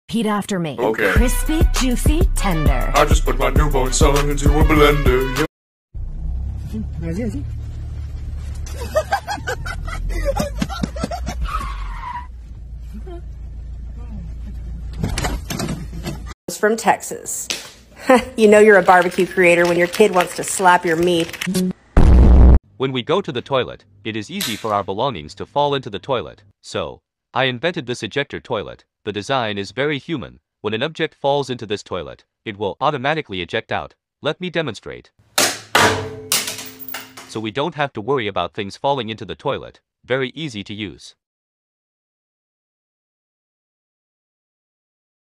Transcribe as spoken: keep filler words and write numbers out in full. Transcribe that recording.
Repeat after me. Okay. Crispy, juicy, tender. I just put my newborn son into a blender. From Texas. You know you're a barbecue creator when your kid wants to slap your meat. When we go to the toilet, it is easy for our belongings to fall into the toilet. So, I invented this ejector toilet. The design is very human. When an object falls into this toilet, it will automatically eject out. Let me demonstrate. So we don't have to worry about things falling into the toilet. Very easy to use.